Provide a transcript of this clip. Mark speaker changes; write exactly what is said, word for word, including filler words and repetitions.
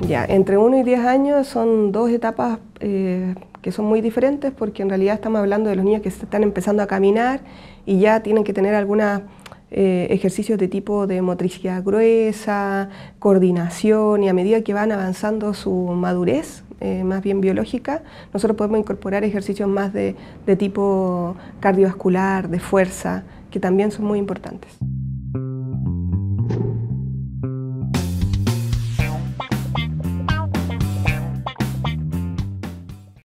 Speaker 1: Ya, entre uno y diez años son dos etapas eh, que son muy diferentes, porque en realidad estamos hablando de los niños que se están empezando a caminar y ya tienen que tener algunos eh, ejercicios de tipo de motricidad gruesa, coordinación, y a medida que van avanzando su madurez, eh, más bien biológica, nosotros podemos incorporar ejercicios más de, de tipo cardiovascular, de fuerza, que también son muy importantes.